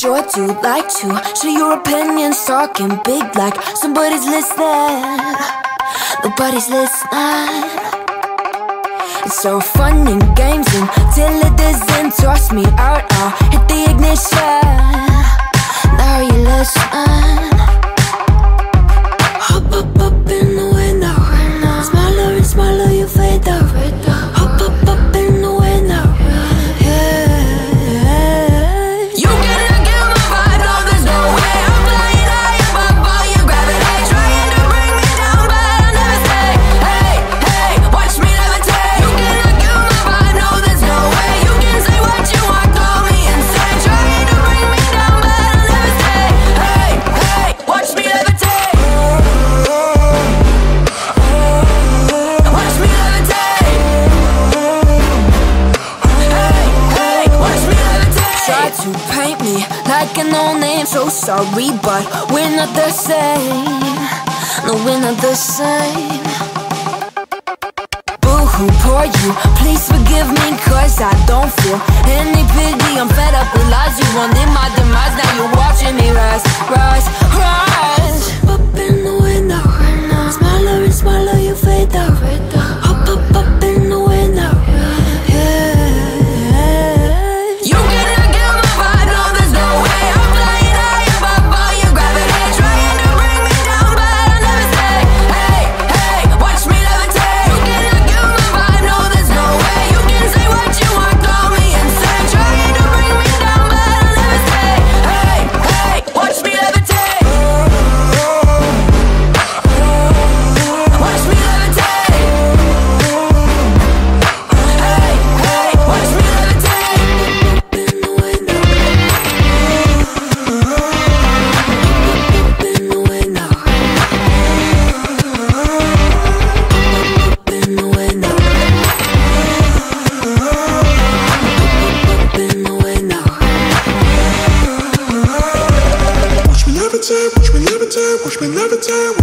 sure do like to share your opinions, talking big like somebody's listening. Nobody's listening. It's so fun and games until it doesn't. Toss me out, I'll hit the ignition. Now you listen. Hop up in the window. Smaller and smaller you fade out. Hop up in the window. You cannot kill my vibe, no there's no way. I'm flying high above all your gravity, trying to bring me down, but I'll never stay. Hey, hey, watch me levitate. You cannot kill my vibe, no there's no way. You can say what you want, call me insane, trying to bring me down, but I'll never stay. Hey, hey, watch me levitate. Watch me levitate. Hey, hey, watch me levitate. Try to paint me like a no-name, so sorry, but we're not the same. No, we're not the same. Boo-hoo, poor you, please forgive me, cause I don't feel any pity. I'm fed up with lies, you wanted my demise, now you're watching me rise, rise, rise. Up in the window, smaller and smaller you fade out. Hop up in the window. You cannot kill my vibe, no there's no way. I'm flying high above all your gravity, trying to bring me down, but I'll never stay. Hey, hey, watch me levitate. You cannot kill my vibe, no there's no way. You can say what you want, call me insane, trying to bring me down, but I'll never stay. Hey, hey, watch me levitate. Watch me levitate. Hey, hey, watch me levitate. Up in the window. Up in the window. Up in the window. Up in the window. Watch me levitate, watch me levitate, watch me levitate.